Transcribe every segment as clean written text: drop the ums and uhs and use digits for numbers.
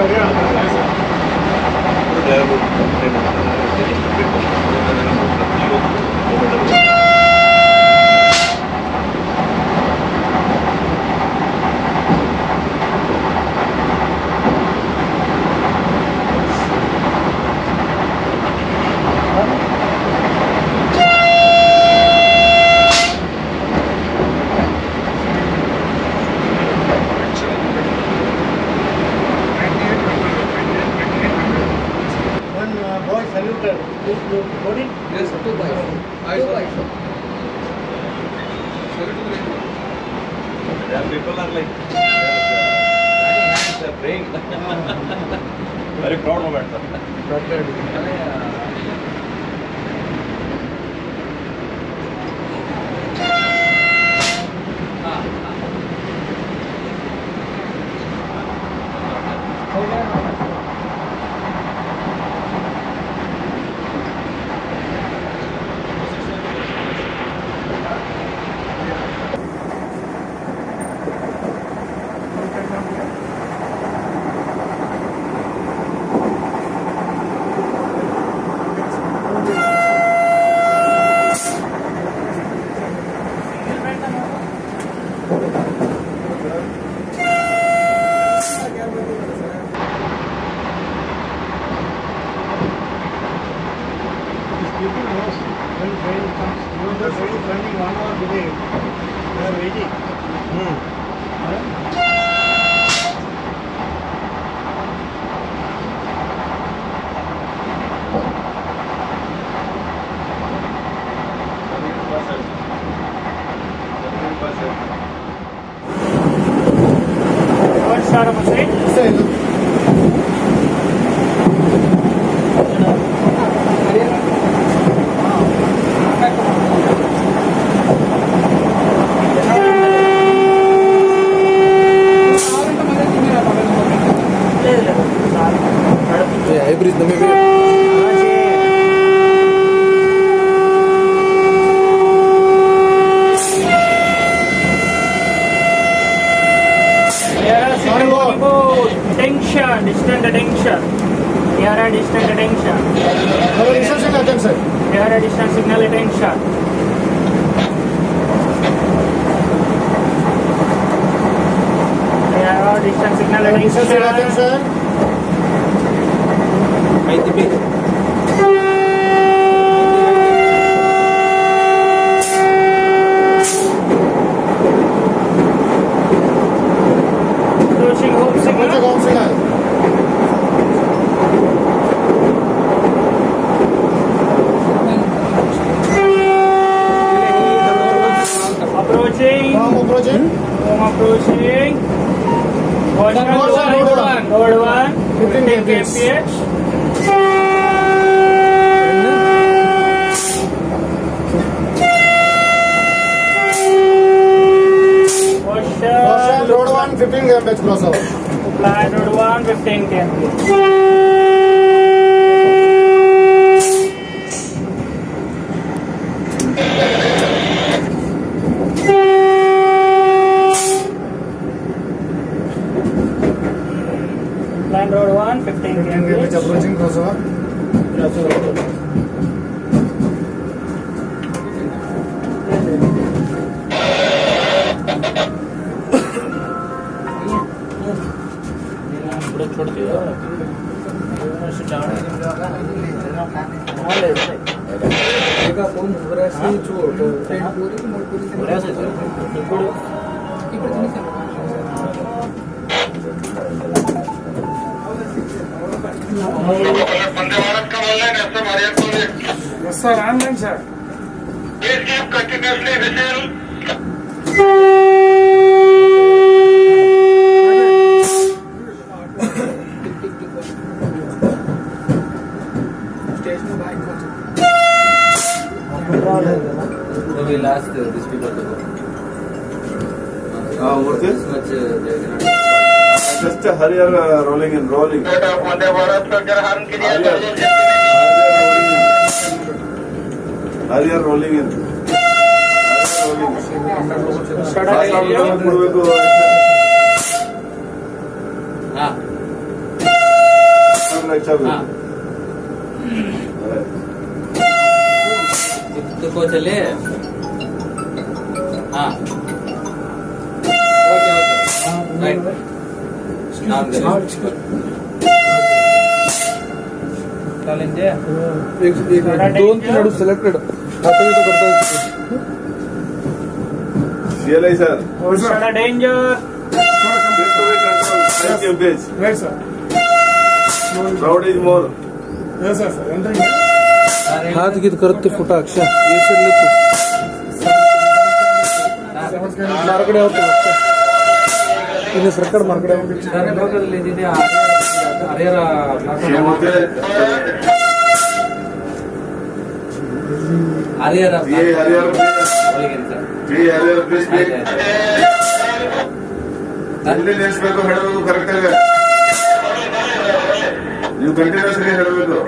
Yes, 2 by 4. People are like, they're praying. Very proud moment, sir. People knows when train comes, even the train is running 1 hour delay, they are waiting. What side of a side? Hybrid na may Attention, distant attention. Here are distant attention. Here are distant signal attention. Here are distant signal attention. Approaching home signal. Approaching. Home approaching. Road 1. 15 kmph. Road 1 15 kmph crossover. Line road 1 15 kmph. Line road 1 15 kmph. Approaching crossover. छोड़ दिया Yes, sir. Online, sir. Please keep continuously whistle. We last these people to go. What is? Much Just a hurrier rolling in, rolling. Vande Bharat को जरा horn कीजिए। Hurrier rolling in. Shut up. Fast ಹೆಚ್ಚಾಗಬೇಕು. ಕೋಚಲ್ಲಿ okay right दोन खेळाडू selected आता इथं करता CLI sir. danger. Right sir. Crowd is more. Yes sir. Entering. हात गीत करत ते फुटा अक्षा ये सोडले तू मार्कडे होतो इने सरकार मार्कडे ಎಲ್ಲಿ ನಿಲ್ಲಿಸಬೇಕು ಹೇಳೋದು ಕರೆಕ್ಟ್ ಆಗ ನೀವು ಕಂಟಿನ್ಯೂಸ್ ಆಗಿ ಹೇಳಬೇಕು.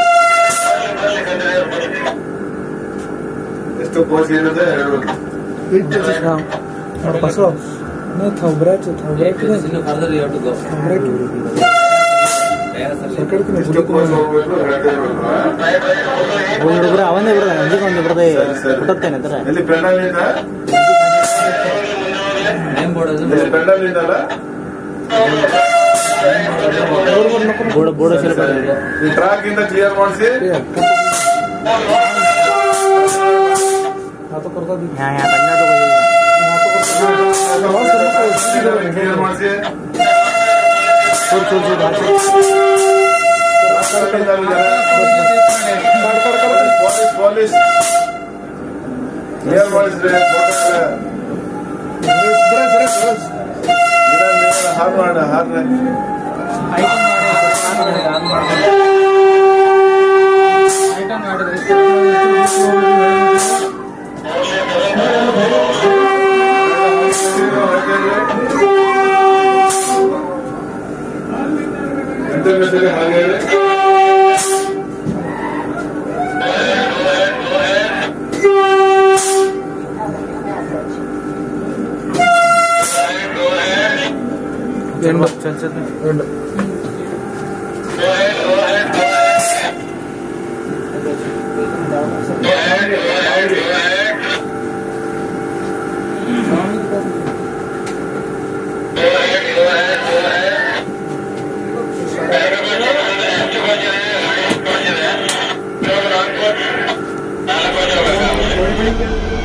ಎಷ್ಟು ಕೋಚ್ ಇರುತ್ತೆ ಹೇಳಬೇಕು. बसव नाही थांबरायचं ಎಷ್ಟು ಕೋಚ್ ಹೋಗ್ಬೇಕು ಹುಡುಗರು ಅವನೇ ಬಿಡದ ಅಂಜಿಗೆ ಒಂದು ಬಿಡದೆ ಹುಟ್ಟತ್ತೇನೆ ಎಲ್ಲಿ ಪೆಂಡಲ್ನಿಂದ ಪೆಂಡಲ್ನಿಂದಲ್ಲ ಬೋರ್ಡ್ ಸ್ವಲ್ಪ ಈ ಟ್ರಾಕ್ ಇಂದ ಕ್ಲಿಯರ್ ಮಾಡಿಸಿ ಕ್ಲಿಯರ್ ಮಾಡಿಸಿ ಪೊಲೀಸ್ ಕ್ಲಿಯರ್ ಮಾಡಿಸ್ರಿ. ಹಾರ್ ಮಾಡ ಹಾರ್ ಎಂಟನೇ ಹಾಗೆ Thank you.